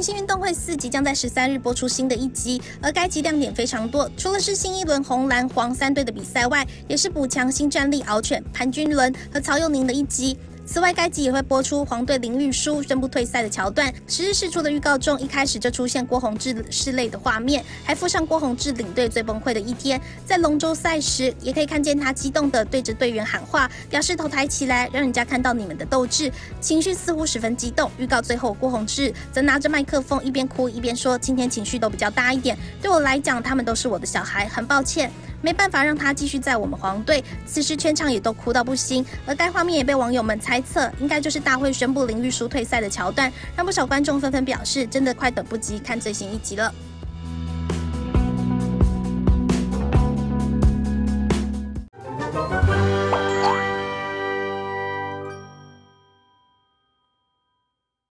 星运动会4即将在13日播出新的一集，而该集亮点非常多，除了是新一轮红蓝黄3队的比赛外，也是补强新战力敖犬、潘君伦和曹佑宁的一集。此外，该集也会播出黄队林玉书宣布退赛的桥段。10日释出的预告中，一开始就出现郭泓志拭泪的画面，还附上郭泓志领队最崩溃的一天。在龙舟赛时，也可以看见他激动地对着队员喊话，表示头抬起来，让人家看到你们的斗志，情绪似乎十分激动。预告最后，郭泓志则拿着麦克风一边哭一边说：“今天情绪都比较大一点，对我来讲，他们都是我的小孩，很抱歉。”没办法让他继续在我们黄队，此时全场也都哭到不行，而该画面也被网友们猜测，应该就是大会宣布林玉书退赛的桥段，让不少观众纷纷表示，真的快等不及看最新一集了。